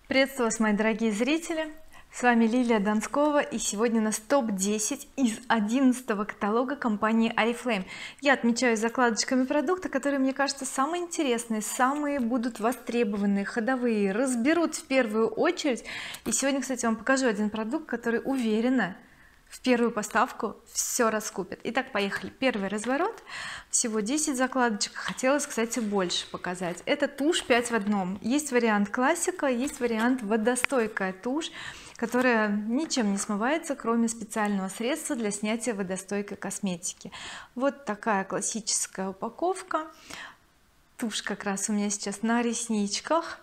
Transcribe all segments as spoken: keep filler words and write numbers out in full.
Приветствую вас, мои дорогие зрители, с вами Лилия Донскова, и сегодня у нас топ десять из одиннадцатого каталога компании oriflame. Я отмечаю закладочками продукты, которые мне кажется самые интересные, самые будут востребованные, ходовые, разберут в первую очередь. И сегодня, кстати, вам покажу один продукт, который уверенно в первую поставку все раскупит. Итак, поехали. Первый разворот, всего десять закладочек, хотелось, кстати, больше показать. Это тушь пять в одном. Есть вариант классика, есть вариант водостойкая тушь, которая ничем не смывается, кроме специального средства для снятия водостойкой косметики. Вот такая классическая упаковка. Тушь как раз у меня сейчас на ресничках.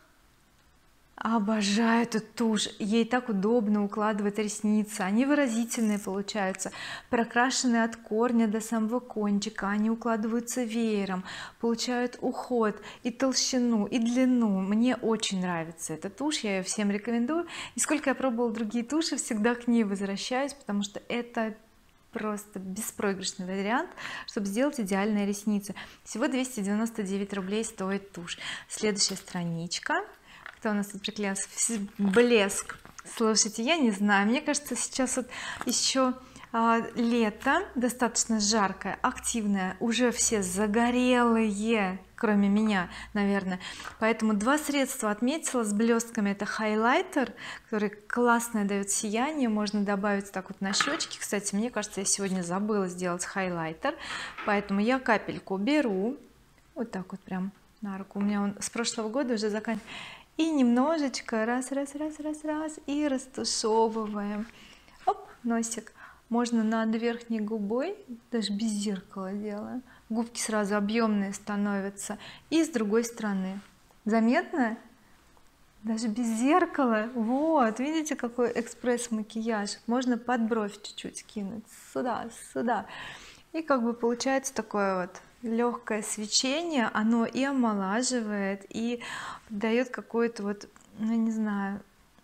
Обожаю эту тушь, ей так удобно укладывать ресницы, они выразительные получаются, прокрашенные от корня до самого кончика, они укладываются веером, получают уход и толщину и длину. Мне очень нравится эта тушь, я ее всем рекомендую, и сколько я пробовала другие туши, всегда к ней возвращаюсь, потому что это просто беспроигрышный вариант, чтобы сделать идеальные ресницы. Всего двести девяносто девять рублей стоит тушь. Следующая страничка. Кто у нас тут приклеился? Блеск. Слушайте, я не знаю, мне кажется, сейчас вот еще а, лето, достаточно жаркое, активное, уже все загорелые, кроме меня, наверное, поэтому два средства отметила с блестками. Это хайлайтер, который классно дает сияние, можно добавить так вот на щечки. Кстати, мне кажется, я сегодня забыла сделать хайлайтер, поэтому я капельку беру вот так вот прям на руку, у меня он с прошлого года уже заканчивается, и немножечко раз раз раз раз раз и растушевываем. Оп, носик. Можно над верхней губой, даже без зеркала делаем, губки сразу объемные становятся, и с другой стороны заметно, даже без зеркала. Вот видите, какой экспресс макияж. Можно под бровь чуть-чуть кинуть сюда сюда, и как бы получается такое вот легкое свечение. Оно и омолаживает, и дает какой-то вот, ну не знаю,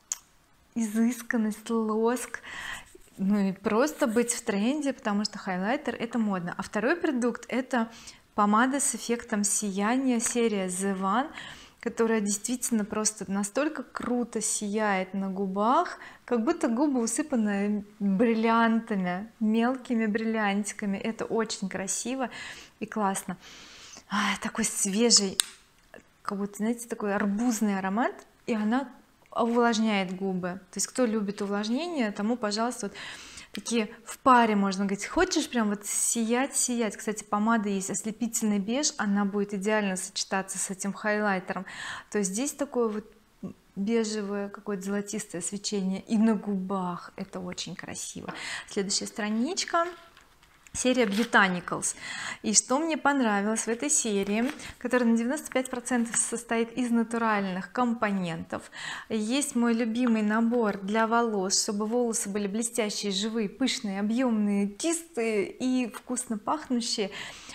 изысканность, лоск, ну и просто быть в тренде, потому что хайлайтер это модно. А второй продукт это помада с эффектом сияния, серия The One, которая действительно просто настолько круто сияет на губах, как будто губы усыпаны бриллиантами, мелкими бриллиантиками. Это очень красиво и классно. А, такой свежий, как будто, знаете, такой арбузный аромат, и она увлажняет губы. То есть кто любит увлажнение, тому, пожалуйста, вот такие в паре, можно говорить, хочешь прям вот сиять сиять. Кстати, помада есть ослепительный беж, она будет идеально сочетаться с этим хайлайтером. То есть здесь такое вот бежевое какое-то золотистое свечение, и на губах это очень красиво. Следующая страничка, серия Botanicals. И что мне понравилось в этой серии, которая на девяносто пять процентов состоит из натуральных компонентов, есть мой любимый набор для волос, чтобы волосы были блестящие, живые, пышные, объемные, чистые и вкусно пахнущие,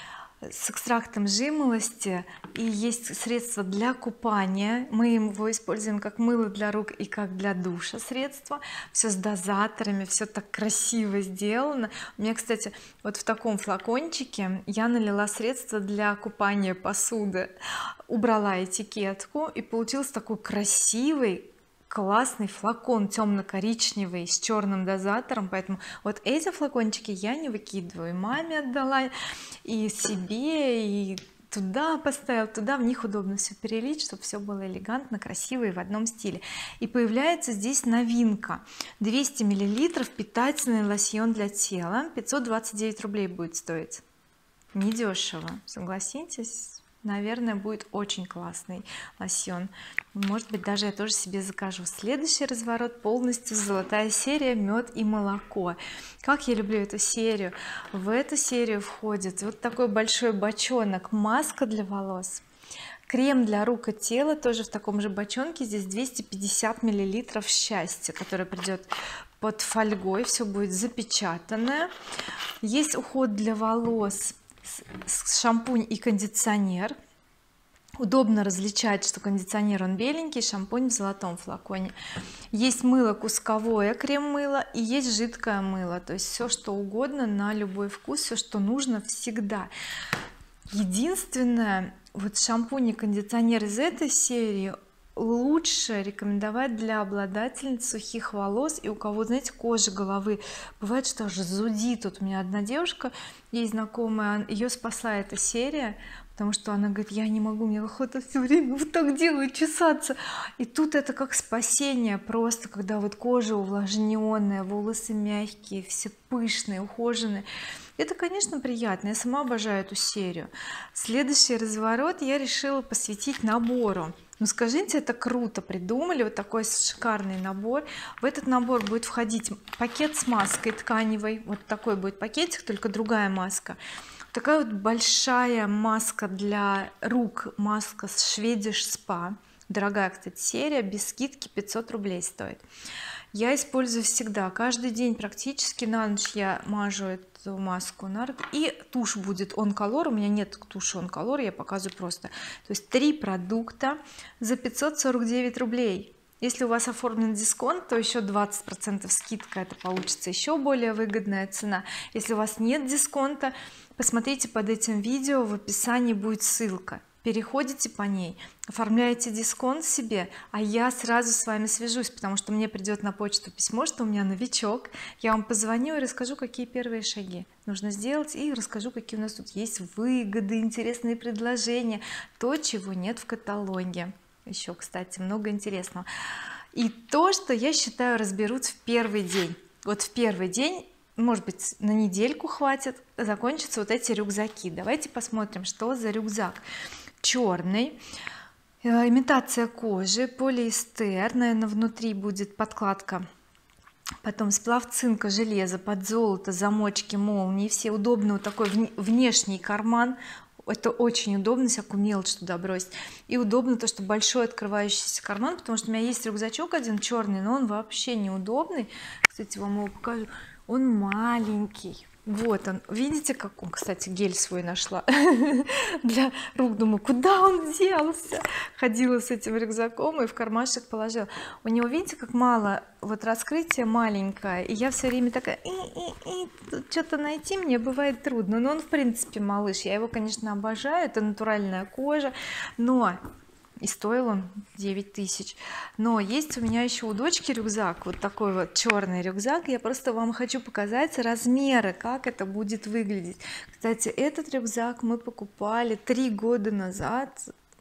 с экстрактом жимолости. И есть средство для купания, мы его используем как мыло для рук и как для душа средство, все с дозаторами, все так красиво сделано. У меня, кстати, вот в таком флакончике я налила средство для купания посуды, убрала этикетку, и получился такой красивый классный флакон темно-коричневый с черным дозатором. Поэтому вот эти флакончики я не выкидываю, маме отдала и себе, и туда поставил, туда в них удобно все перелить, чтобы все было элегантно, красиво и в одном стиле. И появляется здесь новинка: двести миллилитров питательный лосьон для тела, пятьсот двадцать девять рублей будет стоить. Недешево, согласитесь. Наверное, будет очень классный лосьон, может быть, даже я тоже себе закажу. Следующий разворот полностью золотая серия мед и молоко. Как я люблю эту серию. В эту серию входит вот такой большой бочонок, маска для волос, крем для рук и тела, тоже в таком же бочонке. Здесь двести пятьдесят миллилитров счастья, который придет под фольгой, все будет запечатанное. Есть уход для волос, шампунь и кондиционер. Удобно различать, что кондиционер он беленький, шампунь в золотом флаконе. Есть мыло кусковое, крем-мыло, и есть жидкое мыло, то есть все что угодно на любой вкус, все что нужно всегда. Единственное, вот шампунь и кондиционер из этой серии лучше рекомендовать для обладательниц сухих волос и у кого, знаете, кожа головы бывает, что аж зудит. Вот у меня одна девушка, ей знакомая, ее спасла эта серия, потому что она говорит: я не могу, мне охота все время вот так делать, чесаться. И тут это как спасение просто, когда вот кожа увлажненная, волосы мягкие, все пышные, ухоженные. Это, конечно, приятно, я сама обожаю эту серию. Следующий разворот я решила посвятить набору. Ну скажите, это круто придумали, вот такой шикарный набор. В этот набор будет входить пакет с маской тканевой, вот такой будет пакетик, только другая маска. Такая вот большая маска для рук, маска с Swedish Spa, дорогая, кстати, серия, без скидки пятьсот рублей стоит. Я использую всегда, каждый день практически, на ночь я мажу эту маску на руки, и тушь будет On Color, у меня нет туши On Color, я показываю просто, то есть три продукта за пятьсот сорок девять рублей. Если у вас оформлен дисконт, то еще двадцать процентов скидка, это получится еще более выгодная цена. Если у вас нет дисконта, посмотрите под этим видео, в описании будет ссылка, переходите по ней, оформляете дисконт себе, а я сразу с вами свяжусь, потому что мне придет на почту письмо, что у меня новичок, я вам позвоню и расскажу, какие первые шаги нужно сделать, и расскажу, какие у нас тут есть выгоды, интересные предложения, то, чего нет в каталоге. Еще, кстати, много интересного. И то, что я считаю разберут в первый день. Вот в первый день, может быть, на недельку хватит, закончатся вот эти рюкзаки. Давайте посмотрим, что за рюкзак. Черный, имитация кожи, полиэстер, наверное, внутри будет подкладка, потом сплав цинка, железо, под золото, замочки, молнии, все удобно, вот такой внешний карман. Это очень удобно, всякую мелочь туда бросить, и удобно то, что большой открывающийся карман, потому что у меня есть рюкзачок один черный, но он вообще неудобный. Кстати, вам его покажу, он маленький. Вот он, видите, как он, кстати, гель свой нашла для рук, думаю, куда он делся, ходила с этим рюкзаком и в кармашек положила. У него, видите, как мало, вот раскрытие маленькое, и я все время такая и, и, и, что-то найти мне бывает трудно, но он в принципе малыш, я его, конечно, обожаю, это натуральная кожа, но и стоил он девять тысяч. Но есть у меня еще у дочки рюкзак, вот такой вот черный рюкзак, я просто вам хочу показать размеры, как это будет выглядеть. Кстати, этот рюкзак мы покупали три года назад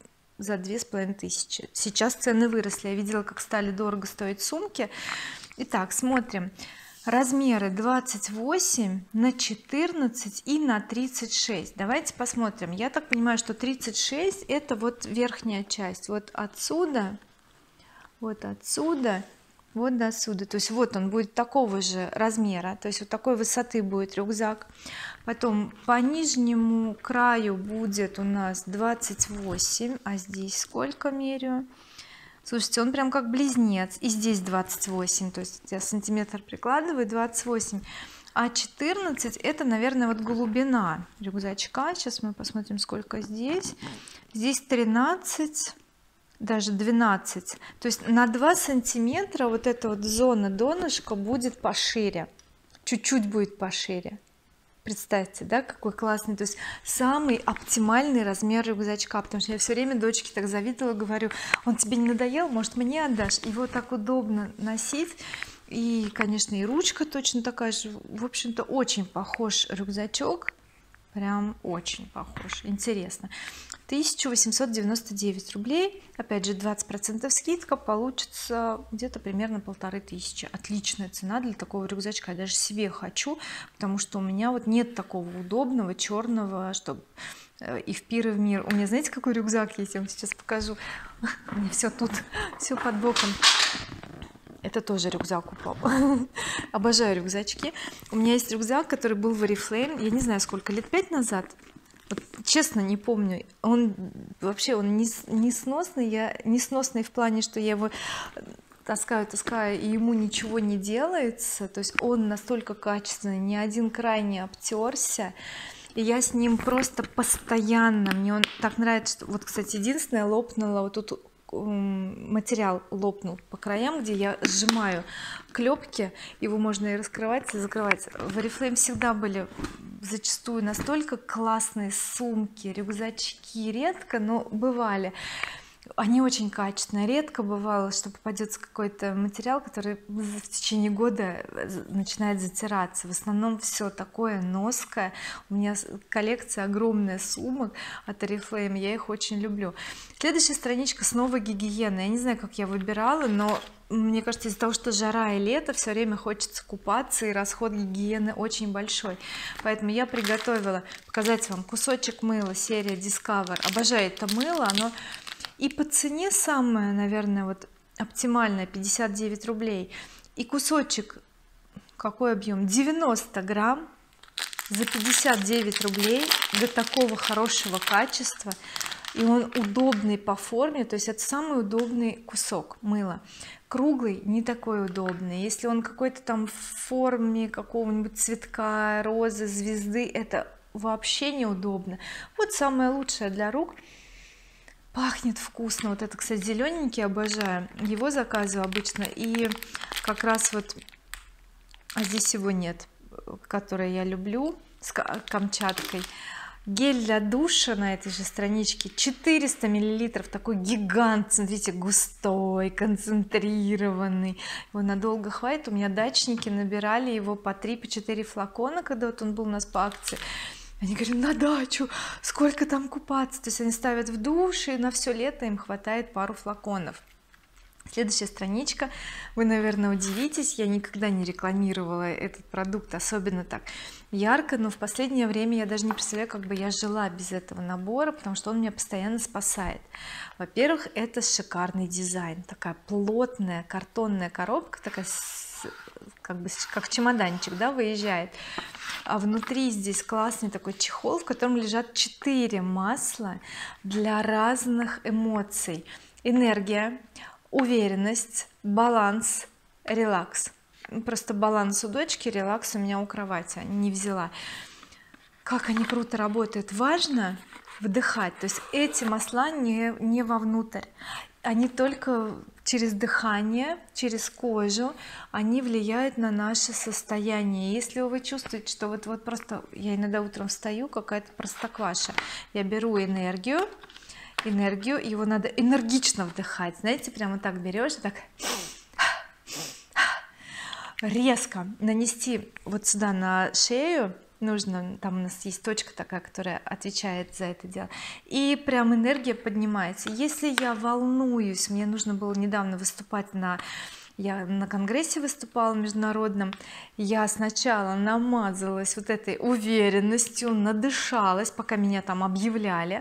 за две с половиной тысячи, сейчас цены выросли, я видела, как стали дорого стоить сумки. Итак, смотрим размеры двадцать восемь на четырнадцать и на тридцать шесть. Давайте посмотрим. Я так понимаю, что тридцать шесть это вот верхняя часть, вот отсюда, вот отсюда, вот до сюда, то есть вот он будет такого же размера, то есть вот такой высоты будет рюкзак. Потом по нижнему краю будет у нас двадцать восемь, а здесь сколько меряю? Слушайте, он прям как близнец, и здесь двадцать восемь, то есть я сантиметр прикладываю, двадцать восемь, а четырнадцать это, наверное, вот глубина рюкзачка. Сейчас мы посмотрим, сколько здесь. Здесь тринадцать, даже двенадцать, то есть на два сантиметра вот эта вот зона донышка будет пошире, чуть-чуть будет пошире. Представьте, да, какой классный, то есть самый оптимальный размер рюкзачка, потому что я все время дочке так завидовала, говорю, он тебе не надоел, может мне отдашь, его так удобно носить, и конечно и ручка точно такая же, в общем-то очень похож рюкзачок, прям очень похож, интересно. Тысяча восемьсот девяносто девять рублей, опять же двадцать процентов скидка, получится где-то примерно полторы тысячи. Отличная цена для такого рюкзачка, я даже себе хочу, потому что у меня вот нет такого удобного черного, чтобы и в пир и в мир. У меня, знаете, какой рюкзак есть, я вам сейчас покажу. У меня все тут, все под боком. Это тоже рюкзак упал. Обожаю рюкзачки. У меня есть рюкзак, который был в Oriflame, я не знаю сколько, лет пять назад. Вот, честно не помню, он вообще он не, не сносный, я не сносный в плане, что я его таскаю таскаю и ему ничего не делается, то есть он настолько качественный, ни один край не обтерся, и я с ним просто постоянно, мне он так нравится, что вот, кстати, единственное, лопнула вот тут материал, лопнул по краям, где я сжимаю клепки, его можно и раскрывать и закрывать. В Oriflame всегда были зачастую настолько классные сумки, рюкзачки, редко, но бывали. Они очень качественные, редко бывало, что попадется какой-то материал, который в течение года начинает затираться. В основном все такое ноское. У меня коллекция огромная сумок от Oriflame, я их очень люблю. Следующая страничка снова гигиена. Я не знаю, как я выбирала, но мне кажется, из-за того, что жара и лето, все время хочется купаться, и расход гигиены очень большой, поэтому я приготовила показать вам кусочек мыла, серия Discover. Обожаю это мыло, оно и по цене самое, наверное, вот оптимальное, пятьдесят девять рублей, и кусочек какой объем, девяносто грамм, за пятьдесят девять рублей, до такого хорошего качества, и он удобный по форме, то есть это самый удобный кусок мыла. Круглый не такой удобный, если он какой-то там в форме какого-нибудь цветка, розы, звезды, это вообще неудобно. Вот самое лучшее для рук. Пахнет вкусно, вот это, кстати, зелененький, обожаю его, заказываю обычно, и как раз вот, а здесь его нет, который я люблю с Камчаткой. Гель для душа на этой же страничке четыреста миллилитров, такой гигант, смотрите, густой, концентрированный, его надолго хватит. У меня дачники набирали его по три, по четыре флакона, когда вот он был у нас по акции. Они говорят, на дачу сколько там купаться, то есть они ставят в душ, и на все лето им хватает пару флаконов. Следующая страничка, вы, наверное, удивитесь, я никогда не рекламировала этот продукт особенно так ярко, но в последнее время я даже не представляю, как бы я жила без этого набора, потому что он меня постоянно спасает. Во-первых, это шикарный дизайн, такая плотная картонная коробка, такая как бы как чемоданчик, да, выезжает, а внутри здесь классный такой чехол, в котором лежат четыре масла для разных эмоций: энергия, уверенность, баланс, релакс. Просто баланс у дочки, релакс у меня у кровати, не взяла. Как они круто работают. Важно вдыхать, то есть эти масла не, не вовнутрь, они только через дыхание, через кожу, они влияют на наше состояние. Если вы чувствуете, что вот, вот просто я иногда утром встаю какая-то простокваша, я беру энергию энергию его надо энергично вдыхать, знаете, прямо так берешь и так резко нанести вот сюда на шею, нужно, там у нас есть точка такая, которая отвечает за это дело, и прям энергия поднимается. Если я волнуюсь, мне нужно было недавно выступать на я на конгрессе выступала международном, я сначала намазалась вот этой уверенностью, надышалась, пока меня там объявляли,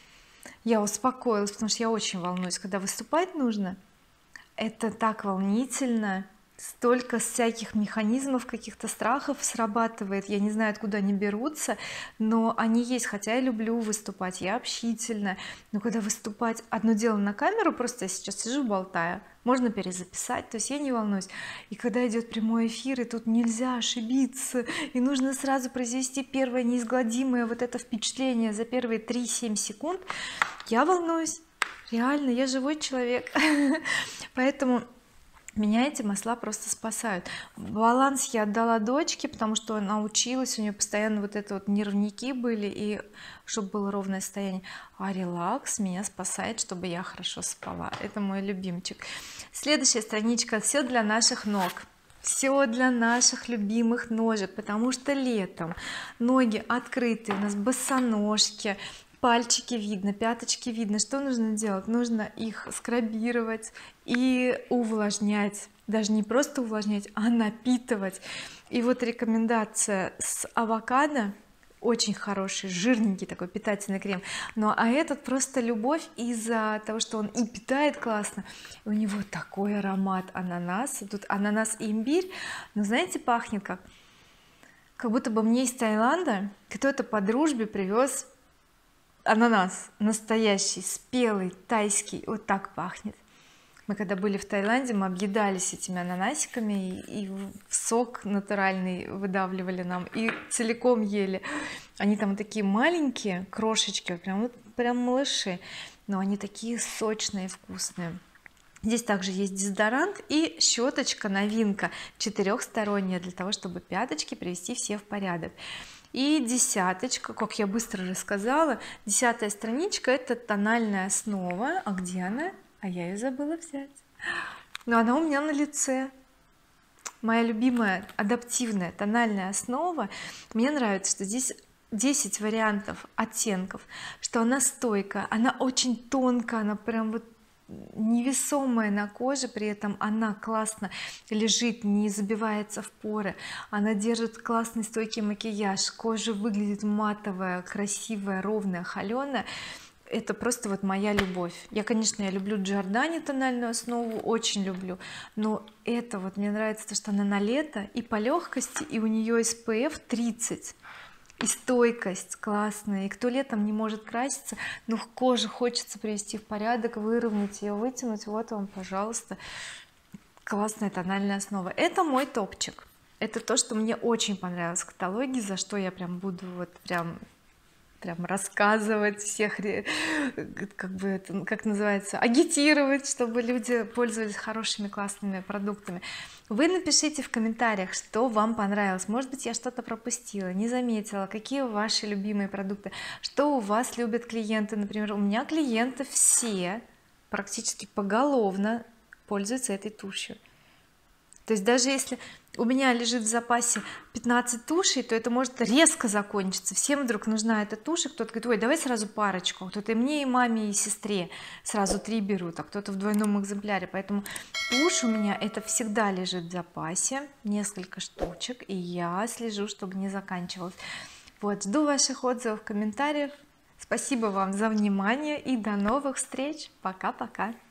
я успокоилась, потому что я очень волнуюсь, когда выступать нужно, это так волнительно, столько всяких механизмов, каких-то страхов срабатывает, я не знаю, откуда они берутся, но они есть. Хотя я люблю выступать, я общительная, но когда выступать, одно дело на камеру, просто я сейчас сижу болтаю, можно перезаписать, то есть я не волнуюсь, и когда идет прямой эфир, и тут нельзя ошибиться, и нужно сразу произвести первое неизгладимое вот это впечатление за первые три-семь секунд, я волнуюсь, реально, я живой человек. Поэтому меня эти масла просто спасают. Баланс я отдала дочке, потому что она училась, у нее постоянно вот это вот нервники были, и чтобы было ровное состояние. А релакс меня спасает, чтобы я хорошо спала. Это мой любимчик. Следующая страничка, все для наших ног, все для наших любимых ножек, потому что летом ноги открыты, у нас босоножки, пальчики видно, пяточки видно. Что нужно делать? Нужно их скрабировать и увлажнять, даже не просто увлажнять, а напитывать. И вот рекомендация с авокадо, очень хороший жирненький такой питательный крем, но а этот просто любовь из-за того, что он и питает классно, у него такой аромат ананаса, тут ананас и имбирь, но знаете, пахнет как как будто бы мне из Таиланда кто-то по дружбе привез ананас настоящий, спелый, тайский, вот так пахнет. Мы когда были в Таиланде, мы объедались этими ананасиками, и, и в сок натуральный выдавливали нам, и целиком ели. Они там такие маленькие, крошечки, прям вот прям малыши, но они такие сочные, вкусные. Здесь также есть дезодорант и щеточка, новинка четырехсторонняя, для того чтобы пяточки привести все в порядок. И десяточка, как я быстро рассказала, десятая страничка, это тональная основа. А где она? А я ее забыла взять, но она у меня на лице. Моя любимая адаптивная тональная основа. Мне нравится, что здесь десять вариантов оттенков, что она стойкая, она очень тонкая, она прям вот невесомая на коже, при этом она классно лежит, не забивается в поры, она держит классный стойкий макияж, кожа выглядит матовая, красивая, ровная, холеная. Это просто вот моя любовь. Я, конечно, я люблю Giordani тональную основу, очень люблю, но это вот мне нравится то, что она на лето и по легкости, и у нее эс пэ эф тридцать, и стойкость классная, и кто летом не может краситься, но кожу хочется привести в порядок, выровнять ее, вытянуть, вот вам, пожалуйста, классная тональная основа. Это мой топчик, это то, что мне очень понравилось в каталоге, за что я прям буду вот прям прям рассказывать всех, как бы это, как называется, агитировать, чтобы люди пользовались хорошими классными продуктами. Вы напишите в комментариях, что вам понравилось, может быть я что-то пропустила, не заметила, какие ваши любимые продукты, что у вас любят клиенты. Например, у меня клиенты все практически поголовно пользуются этой тушью. То есть даже если у меня лежит в запасе пятнадцать тушей, то это может резко закончиться, всем вдруг нужна эта тушь, и кто-то говорит: ой, давай сразу парочку, кто-то и мне, и маме, и сестре сразу три берут, а кто-то в двойном экземпляре. Поэтому тушь у меня это всегда лежит в запасе, несколько штучек, и я слежу, чтобы не заканчивалось. Вот, жду ваших отзывов, комментариев. Спасибо вам за внимание и до новых встреч. Пока-пока.